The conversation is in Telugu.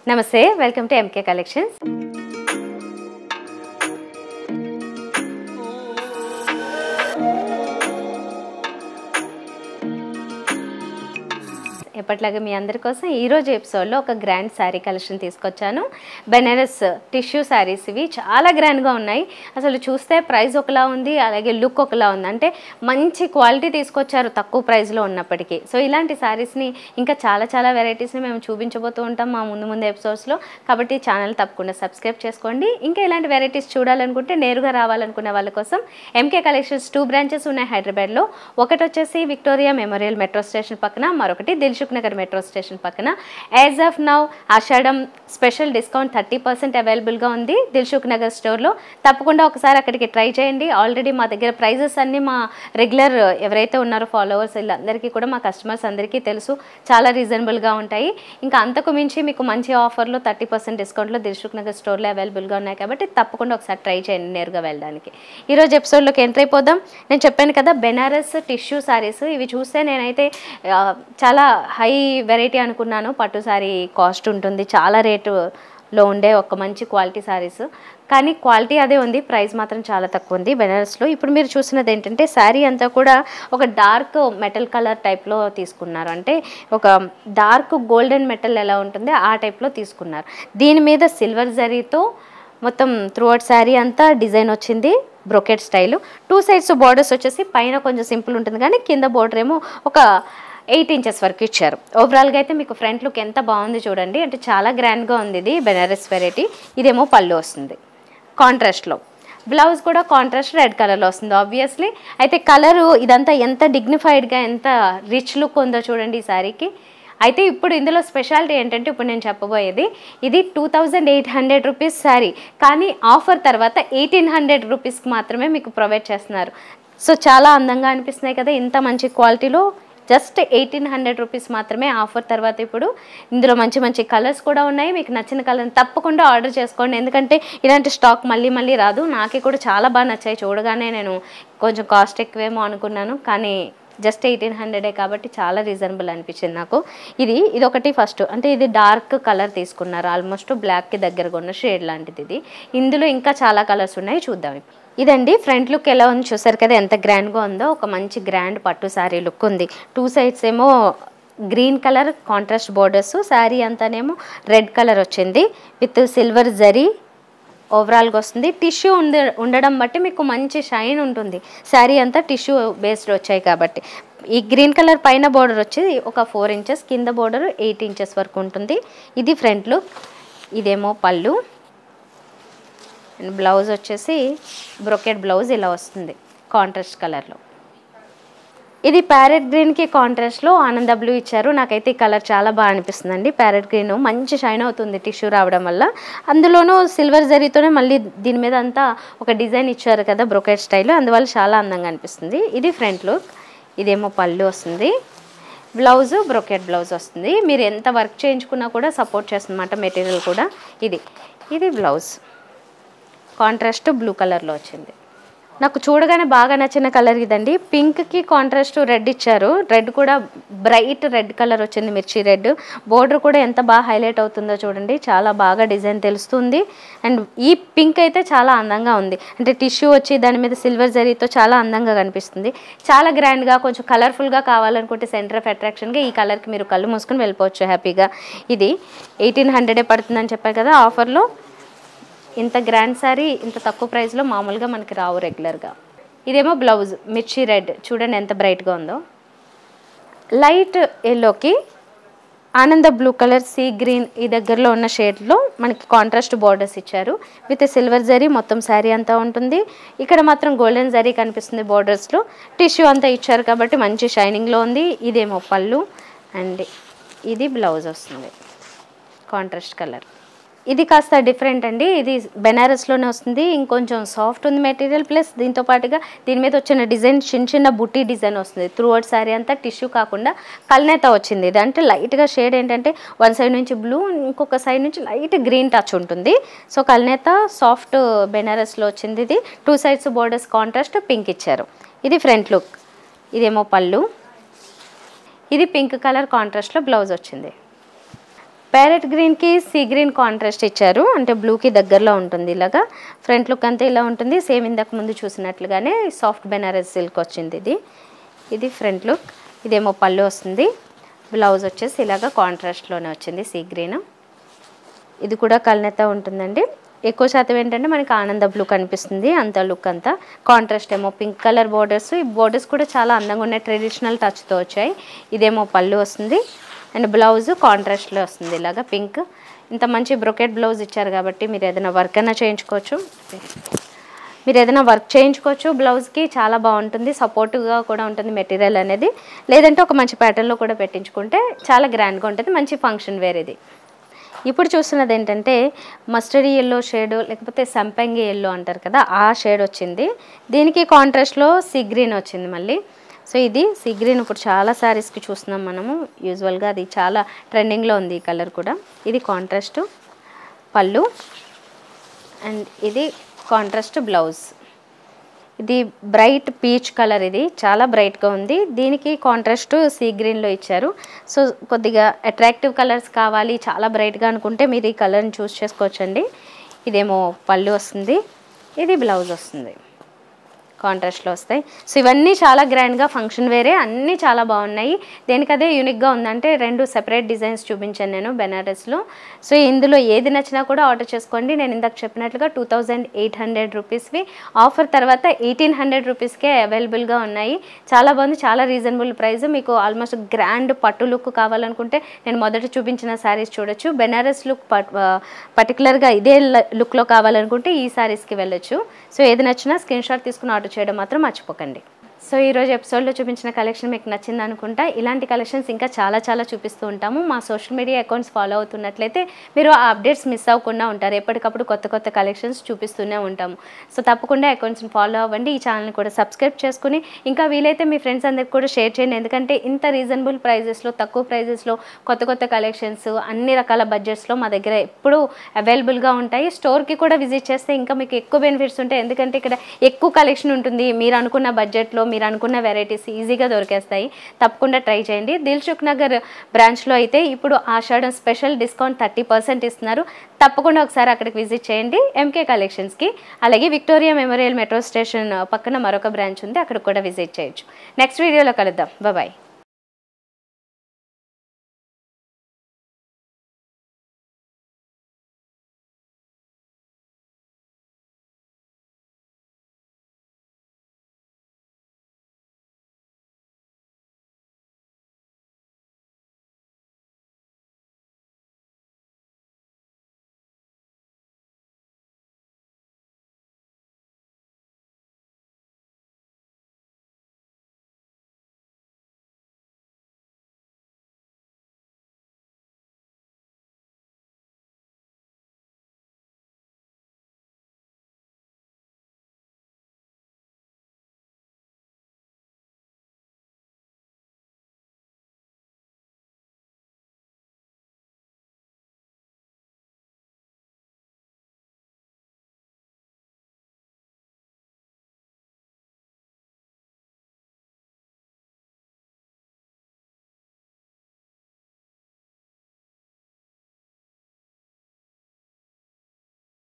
నమస్తే, వెల్కమ్ టు ఎంకే కలెక్షన్స్. ఎప్పటిలాగా మీ అందరి కోసం ఈరోజు ఎపిసోడ్లో ఒక గ్రాండ్ శారీ కలెక్షన్ తీసుకొచ్చాను. బెనారస్ టిష్యూ శారీస్. ఇవి చాలా గ్రాండ్గా ఉన్నాయి. అసలు చూస్తే ప్రైస్ ఒకలా ఉంది, అలాగే లుక్ ఒకలా ఉంది. అంటే మంచి క్వాలిటీ తీసుకొచ్చారు తక్కువ ప్రైస్లో ఉన్నప్పటికీ. సో ఇలాంటి శారీస్ని ఇంకా చాలా వెరైటీస్ని మేము చూపించబోతూ ఉంటాం మా ముందు ఎపిసోడ్స్లో. కాబట్టి ఛానల్ తప్పకుండా సబ్స్క్రైబ్ చేసుకోండి. ఇంకా ఇలాంటి వెరైటీస్ చూడాలనుకుంటే నేరుగా రావాలనుకునే వాళ్ళ కోసం ఎంకే కలెక్షన్స్ 2 బ్రాంచెస్ ఉన్నాయి హైదరాబాద్లో. ఒకటి వచ్చేసి విక్టోరియా మెమోరియల్ మెట్రో స్టేషన్ పక్కన, మరొకటి దిల్సుఖ్ నగర్ మెట్రో స్టేషన్ పక్కన. As of now Ashadham special discount 30% అవైలబుల్గా ఉంది దిల్సుఖ్ నగర్ స్టోర్లో. తప్పకుండా ఒకసారి అక్కడికి ట్రై చేయండి. ఆల్రెడీ మా దగ్గర ప్రైజెస్ అన్నీ మా రెగ్యులర్ ఎవరైతే ఉన్నారో ఫాలోవర్స్ వీళ్ళందరికీ కూడా, మా కస్టమర్స్ అందరికీ తెలుసు, చాలా రీజనబుల్గా ఉంటాయి. ఇంకా అంతకు మించి మీకు మంచి ఆఫర్లో 30% డిస్కౌంట్లో దిల్సుఖ్ నగర్ స్టోర్లో అవైలబుల్గా ఉన్నాయి. కాబట్టి తప్పకుండా ఒకసారి ట్రై చేయండి నేరుగా వెళ్ళడానికి. ఈరోజు ఎపిసోడ్లోకి ఎంటర్ అయిపోదాం. నేను చెప్పాను కదా బెనారస్ టిష్యూ శారీస్. ఇవి చూస్తే నేనైతే చాలా హై వెరైటీ అనుకున్నాను. పట్టు శారీ కాస్ట్ ఉంటుంది, చాలా రేటులో ఉండే ఒక మంచి క్వాలిటీ శారీస్. కానీ క్వాలిటీ అదే ఉంది, ప్రైస్ మాత్రం చాలా తక్కువ ఉంది బెనారస్లో. ఇప్పుడు మీరు చూసినది ఏంటంటే శారీ అంతా కూడా ఒక డార్క్ మెటల్ కలర్ టైప్లో తీసుకున్నారు. అంటే ఒక డార్క్ గోల్డెన్ మెటల్ ఎలా ఉంటుందో ఆ టైప్లో తీసుకున్నారు. దీని మీద సిల్వర్ జరీతో మొత్తం త్రూఅవుట్ శారీ అంతా డిజైన్ వచ్చింది, బ్రొకెట్ స్టైలు. 2 సైడ్స్ బార్డర్స్ వచ్చేసి పైన కొంచెం సింపుల్ ఉంటుంది, కానీ కింద బార్డర్ ఏమో ఒక 8 ఇంచెస్ వరకు ఇచ్చారు. ఓవరాల్గా అయితే మీకు ఫ్రంట్ లుక్ ఎంత బాగుంది చూడండి. అంటే చాలా గ్రాండ్గా ఉంది ఇది బెనారస్ వెరైటీ. ఇదేమో పళ్ళు వస్తుంది కాంట్రాస్ట్లో. బ్లౌజ్ కూడా కాంట్రాస్ట్ రెడ్ కలర్లో వస్తుంది ఆబ్వియస్లీ. అయితే కలరు ఇదంతా ఎంత డిగ్నిఫైడ్గా, ఎంత రిచ్ లుక్ ఉందో చూడండి ఈ శారీకి. అయితే ఇప్పుడు ఇందులో స్పెషాలిటీ ఏంటంటే, ఇప్పుడు నేను చెప్పబోయేది, ఇది 2800 రూపీస్ శారీ, కానీ ఆఫర్ తర్వాత 1800 రూపీస్కి మాత్రమే మీకు ప్రొవైడ్ చేస్తున్నారు. సో చాలా అందంగా అనిపిస్తున్నాయి కదా ఇంత మంచి క్వాలిటీలో. జస్ట్ 1800 రూపీస్ మాత్రమే ఆఫర్ తర్వాత. ఇప్పుడు ఇందులో మంచి కలర్స్ కూడా ఉన్నాయి. మీకు నచ్చిన కలర్ని తప్పకుండా ఆర్డర్ చేసుకోండి, ఎందుకంటే ఇలాంటి స్టాక్ మళ్ళీ రాదు. నాకే కూడా చాలా బాగా నచ్చాయి. చూడగానే నేను కొంచెం కాస్ట్ ఎక్కువేమో అనుకున్నాను, కానీ జస్ట్ 1800 కాబట్టి చాలా రీజనబుల్ అనిపించింది నాకు. ఇది ఒకటి ఫస్ట్. అంటే ఇది డార్క్ కలర్ తీసుకున్నారు, ఆల్మోస్ట్ బ్లాక్కి దగ్గరగా ఉన్న షేడ్ లాంటిది ఇది. ఇందులో ఇంకా చాలా కలర్స్ ఉన్నాయి, చూద్దాం. ఇదండి ఫ్రంట్ లుక్ ఎలా ఉంది చూసారు కదా, ఎంత గ్రాండ్గా ఉందో. ఒక మంచి గ్రాండ్ పట్టు శారీ లుక్ ఉంది. 2 సైడ్స్ ఏమో green colour contrast borders, sari అంతానేమో రెడ్ కలర్ వచ్చింది విత్ సిల్వర్ జరీ ఓవరాల్గా వస్తుంది. టిష్యూ ఉండడం బట్టి మీకు మంచి షైన్ ఉంటుంది. శారీ అంతా టిష్యూ బేస్డ్ వచ్చాయి కాబట్టి. ఈ గ్రీన్ కలర్ పైన బోర్డర్ వచ్చి ఒక 4 ఇంచెస్, కింద బోర్డర్ 8 ఇంచెస్ వరకు ఉంటుంది. ఇది ఫ్రంట్ లుక్. ఇదేమో పళ్ళు. బ్లౌజ్ వచ్చేసి బ్రొకెట్ బ్లౌజ్ ఇలా వస్తుంది కాంట్రాస్ట్ కలర్లో. ఇది ప్యారెట్ గ్రీన్కి కాంట్రాస్ట్లో ఆనంద బ్లూ ఇచ్చారు. నాకైతే ఈ కలర్ చాలా బాగా అనిపిస్తుందండి. ప్యారెట్ గ్రీన్ మంచి షైన్ అవుతుంది టిష్యూ రావడం వల్ల. అందులోనూ సిల్వర్ జరీతోనే మళ్ళీ దీని మీద అంతా ఒక డిజైన్ ఇచ్చారు కదా బ్రొకెట్ స్టైల్, అందువల్ల చాలా అందంగా అనిపిస్తుంది. ఇది ఫ్రంట్ లుక్. ఇదేమో పళ్ళు వస్తుంది. బ్లౌజు బ్రొకెట్ బ్లౌజ్ వస్తుంది. మీరు ఎంత వర్క్ చేయించుకున్నా కూడా సపోర్ట్ చేస్తుందన్నమాట మెటీరియల్ కూడా. ఇది బ్లౌజ్ కాంట్రాస్ట్ బ్లూ కలర్లో వచ్చింది. నాకు చూడగానే బాగా నచ్చిన కలర్ ఇదండి. పింక్కి కాంట్రాస్ట్ రెడ్ ఇచ్చారు. రెడ్ కూడా బ్రైట్ రెడ్ కలర్ వచ్చింది, మిర్చి రెడ్. బోర్డర్ కూడా ఎంత బాగా హైలైట్ అవుతుందో చూడండి, చాలా బాగా డిజైన్ తెలుస్తుంది. అండ్ ఈ పింక్ అయితే చాలా అందంగా ఉంది. అంటే టిష్యూ వచ్చి దాని మీద సిల్వర్ జరీతో చాలా అందంగా కనిపిస్తుంది. చాలా గ్రాండ్గా, కొంచెం కలర్ఫుల్గా కావాలనుకుంటే సెంటర్ ఆఫ్ అట్రాక్షన్గా ఈ కలర్కి మీరు కళ్ళు మూసుకొని వెళ్ళిపోవచ్చు హ్యాపీగా. ఇది 1800 పడుతుందని చెప్పారు కదా ఆఫర్లో. ఇంత గ్రాండ్ శారీ ఇంత తక్కువ ప్రైస్లో మామూలుగా మనకి రావు రెగ్యులర్గా. ఇదేమో బ్లౌజ్ మిర్చి రెడ్, చూడండి ఎంత బ్రైట్గా ఉందో. లైట్ ఎల్లోకి ఆనంద బ్లూ కలర్, సీ గ్రీన్ ఈ దగ్గరలో ఉన్న షేడ్లో మనకి కాంట్రాస్ట్ బార్డర్స్ ఇచ్చారు విత్ సిల్వర్ జరీ. మొత్తం శారీ అంతా ఉంటుంది. ఇక్కడ మాత్రం గోల్డెన్ జరీ కనిపిస్తుంది బార్డర్స్లో. టిష్యూ అంతా ఇచ్చారు కాబట్టి మంచి షైనింగ్లో ఉంది. ఇదేమో పళ్ళు అండ్ ఇది బ్లౌజ్ వస్తుంది కాంట్రాస్ట్ కలర్. ఇది కాస్త డిఫరెంట్ అండి. ఇది బెనారస్లోనే వస్తుంది. ఇంకొంచెం సాఫ్ట్ ఉంది మెటీరియల్. ప్లస్ దీంతో పాటుగా దీని మీద వచ్చిన డిజైన్ చిన్న బుట్టి డిజైన్ వస్తుంది. త్రూఅవుట్ శారీ అంతా టిష్యూ కాకుండా కల్నేత వచ్చింది. ఇది అంటే లైట్గా షేడ్ ఏంటంటే వన్ సైడ్ నుంచి బ్లూ, ఇంకొక సైడ్ నుంచి లైట్ గ్రీన్ టచ్ ఉంటుంది. సో కల్నేత సాఫ్ట్ బెనారస్లో వచ్చింది. ఇది 2 సైడ్స్ బోర్డర్స్ కాంట్రాస్ట్ పింక్ ఇచ్చారు. ఇది ఫ్రంట్ లుక్. ఇదేమో పళ్ళు. ఇది పింక్ కలర్ కాంట్రాస్ట్లో బ్లౌజ్ వచ్చింది. ప్యారెట్ గ్రీన్కి సీ గ్రీన్ కాంట్రాస్ట్ ఇచ్చారు, అంటే బ్లూకి దగ్గరలో ఉంటుంది. ఇలాగా ఫ్రంట్ లుక్ అంతా ఇలా ఉంటుంది. సేమ్ ఇంతకు ముందు చూసినట్లుగానే సాఫ్ట్ బెనారస్ సిల్క్ వచ్చింది. ఇది ఫ్రంట్ లుక్. ఇదేమో పళ్ళు వస్తుంది. బ్లౌజ్ వచ్చేసి ఇలాగా కాంట్రాస్ట్లోనే వచ్చింది సీ గ్రీన్. ఇది కూడా కల్నేత ఉంటుందండి. ఎక్కువ శాతం ఏంటంటే మనకి ఆనంద బ్లూ కనిపిస్తుంది, అంత లుక్ అంతా. కాంట్రాస్ట్ ఏమో పింక్ కలర్ బోర్డర్స్. ఈ బోర్డర్స్ కూడా చాలా అందంగా ఉన్నాయి, ట్రెడిషనల్ టచ్తో వచ్చాయి. ఇదేమో పళ్ళు వస్తుంది అండ్ బ్లౌజ్ కాంట్రాస్ట్లో వస్తుంది ఇలాగా పింక్. ఇంత మంచి బ్రొకెట్ బ్లౌజ్ ఇచ్చారు కాబట్టి మీరు ఏదైనా వర్క్ అయినా చేయించుకోవచ్చు. బ్లౌజ్కి చాలా బాగుంటుంది, సపోర్టివ్గా కూడా ఉంటుంది మెటీరియల్ అనేది. లేదంటే ఒక మంచి ప్యాటర్న్లో కూడా పెట్టించుకుంటే చాలా గ్రాండ్గా ఉంటుంది, మంచి ఫంక్షన్ వేర్ ఇది. ఇప్పుడు చూస్తున్నది ఏంటంటే మస్టర్డ్ ఎల్లో షేడ్, లేకపోతే సంపంగి ఎల్లో అంటారు కదా, ఆ షేడ్ వచ్చింది. దీనికి కాంట్రాస్ట్లో సీ గ్రీన్ వచ్చింది మళ్ళీ. సో ఇది సీ గ్రీన్ ఇప్పుడు చాలా శారీస్కి చూస్తున్నాం మనము. యూజువల్గా అది చాలా ట్రెండింగ్లో ఉంది ఈ కలర్ కూడా. ఇది కాంట్రాస్ట్ పళ్ళు అండ్ ఇది కాంట్రాస్ట్ బ్లౌజ్. ఇది బ్రైట్ పీచ్ కలర్, ఇది చాలా బ్రైట్గా ఉంది. దీనికి కాంట్రాస్ట్ సీ గ్రీన్లో ఇచ్చారు. సో కొద్దిగా అట్రాక్టివ్ కలర్స్ కావాలి, చాలా బ్రైట్గా అనుకుంటే మీరు ఈ కలర్ని చూస్ చేసుకోవచ్చండి. ఇదేమో పళ్ళు వస్తుంది, ఇది బ్లౌజ్ వస్తుంది, కాంట్రాస్ట్లో వస్తాయి. సో ఇవన్నీ చాలా గ్రాండ్గా ఫంక్షన్ వేరే, అన్నీ చాలా బాగున్నాయి. దేనికదే యూనిక్గా ఉందంటే 2 సెపరేట్ డిజైన్స్ చూపించాను నేను బెనారస్లో. సో ఇందులో ఏది నచ్చినా కూడా ఆర్డర్ చేసుకోండి. నేను ఇందాక చెప్పినట్లుగా 2800 రూపీస్వి, ఆఫర్ తర్వాత 1800 రూపీస్కే అవైలబుల్గా ఉన్నాయి. చాలా బాగుంది, చాలా రీజనబుల్ ప్రైస్. మీకు ఆల్మోస్ట్ గ్రాండ్ పట్టు లుక్ కావాలనుకుంటే నేను మొదట చూపించిన శారీస్ చూడొచ్చు. బెనారస్ లుక్ పర్టికులర్గా ఇదే లుక్లో కావాలనుకుంటే ఈ శారీస్కి వెళ్ళొచ్చు. సో ఏది నచ్చినా స్క్రీన్ షాట్ తీసుకుని ఆర్డర్ చేయడం మాత్రం మర్చిపోకండి. సో ఈరోజు ఎపిసోడ్లో చూపించిన కలెక్షన్ మీకు నచ్చింది అనుకుంటా. ఇలాంటి కలెక్షన్స్ ఇంకా చాలా చూపిస్తూ ఉంటాము. మా సోషల్ మీడియా అకౌంట్స్ ఫాలో అవుతున్నట్లయితే మీరు ఆ అప్డేట్స్ మిస్ అవ్వకుండా ఉంటారు. ఎప్పటికప్పుడు కొత్త కలెక్షన్స్ చూపిస్తూనే ఉంటాము. సో తప్పకుండా అకౌంట్స్ని ఫాలో అవ్వండి. ఈ ఛానల్ని కూడా సబ్స్క్రైబ్ చేసుకుని ఇంకా వీలైతే మీ ఫ్రెండ్స్ అందరికి కూడా షేర్ చేయండి. ఎందుకంటే ఇంత రీజనబుల్ ప్రైజెస్లో, తక్కువ ప్రైజెస్లో కొత్త కలెక్షన్స్ అన్ని రకాల బడ్జెట్స్లో మా దగ్గర ఎప్పుడూ అవైలబుల్గా ఉంటాయి. స్టోర్కి కూడా విజిట్ చేస్తే ఇంకా మీకు ఎక్కువ బెనిఫిట్స్ ఉంటాయి. ఎందుకంటే ఇక్కడ ఎక్కువ కలెక్షన్ ఉంటుంది. మీరు అనుకున్న బడ్జెట్లో మీరు అనుకున్న వెరైటీస్ ఈజీగా దొరికేస్తాయి. తప్పకుండా ట్రై చేయండి. దిల్సుఖ్ నగర్ బ్రాంచ్లో అయితే ఇప్పుడు ఆషాఢం స్పెషల్ డిస్కౌంట్ 30% ఇస్తున్నారు. తప్పకుండా ఒకసారి అక్కడికి విజిట్ చేయండి ఎంకే కలెక్షన్స్కి. అలాగే విక్టోరియా మెమోరియల్ మెట్రో స్టేషన్ పక్కన మరొక బ్రాంచ్ ఉంది, అక్కడికి కూడా విజిట్ చేయొచ్చు. నెక్స్ట్ వీడియోలో కలుద్దాం. బాయ్.